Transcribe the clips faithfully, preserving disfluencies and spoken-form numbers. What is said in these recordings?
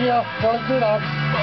ya. Rolling through now.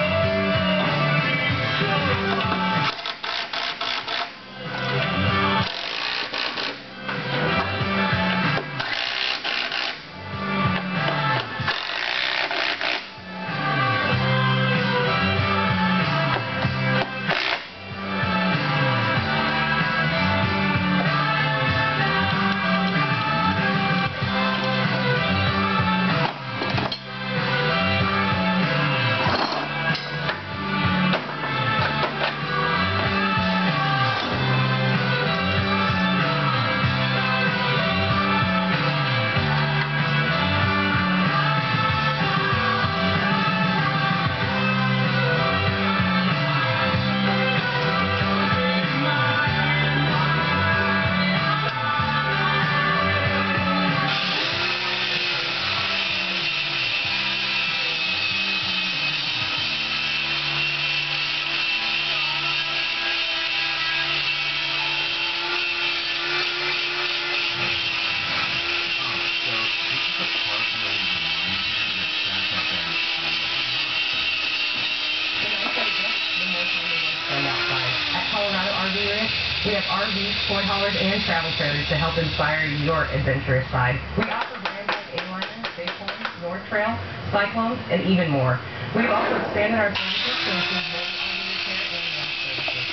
We have R Vs, toy haulers, and travel trailers to help inspire your adventurous side. We offer brands like A-Liner, Baypoint, North Trail, Cyclones, and even more. We've also expanded our services to include more R V repair and wash services.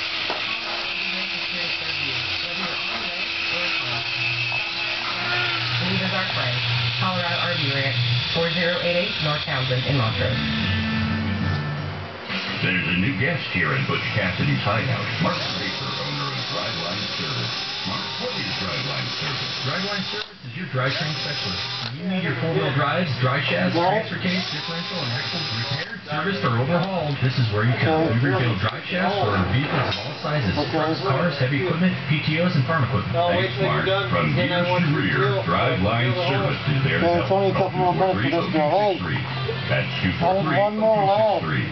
Whether you're on the lake or at home, leave us our friend, Colorado R V Ranch, four zero eight eight North Townsend in Montrose. There's a new guest here in Butch Cassidy's hideout. Mark Paper, owner of Driveline Service. Mark, what is Driveline Service? Driveline Service is your drivetrain specialist. When you need your four-wheel drives, dry shafts, transfer case, differential, and axles repaired, serviced, or overhauled, this is where you come. We rebuild drive shafts for vehicles of all sizes. Trucks, cars, heavy equipment, P T Os, and farm equipment. Thanks, Mark. From gears to rear, Driveline Service is there to help. It's only a couple more minutes for this to hold. That's two four three, One more two six three.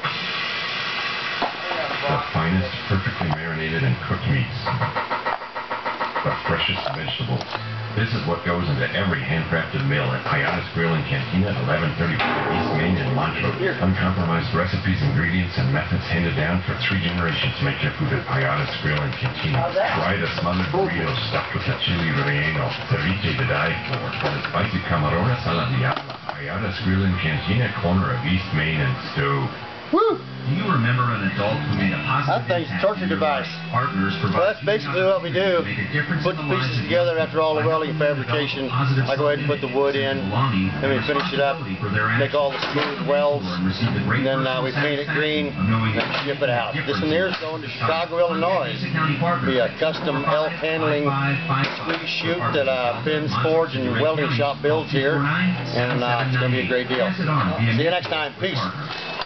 The finest, perfectly marinated and cooked meats. The freshest vegetables. This is what goes into every handcrafted meal at Piatas Grill and Cantina at eleven thirty-five East Main in Montrose. Uncompromised recipes, ingredients, and methods handed down for three generations make your food at Piatas Grill and Cantina. Try the smothered burritos stuffed with a chili relleno, ceviche to die for, or the spicy camarones a la diabla. Piatas Grill and Cantina, corner of East Main and Stowe. Woo! Do you remember an adult who made a positive That thing's a torture device. Partners Well, that's basically what we do. Put the pieces together after all the welding and fabrication. I go ahead and put the wood in, then we finish it up, make all the smooth welds, and then uh, we paint it green and ship it out. This one here is going to Chicago, Illinois. It'll be a custom elf handling squeeze chute that uh, Ben's Forge and Welding Shop builds here, and uh, it's going to be a great deal. See you next time. Peace.